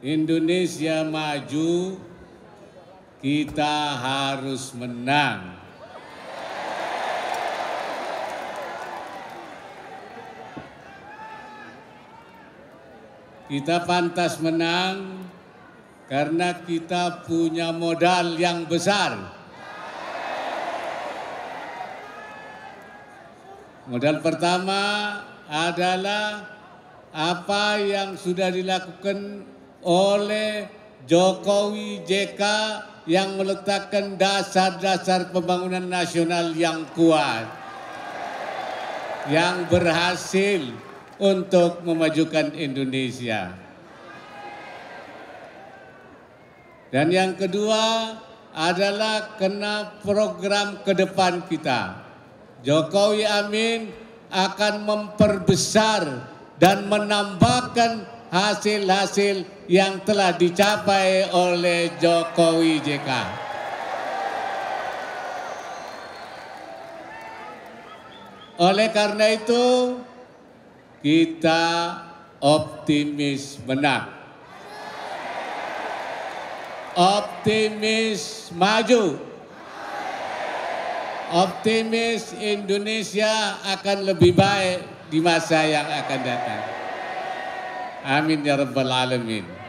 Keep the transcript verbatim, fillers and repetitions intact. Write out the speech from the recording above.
Indonesia maju, kita harus menang. Kita pantas menang karena kita punya modal yang besar. Modal pertama adalah apa yang sudah dilakukan oleh Jokowi J K yang meletakkan dasar-dasar pembangunan nasional yang kuat, yang berhasil untuk memajukan Indonesia. Dan yang kedua adalah kena program ke depan kita. Jokowi Amin akan memperbesar dan menambahkan hasil-hasil yang telah dicapai oleh Jokowi J K. Oleh karena itu, kita optimis menang. Optimis maju. Optimis Indonesia akan lebih baik di masa yang akan datang. Amin ya rabbal alamin.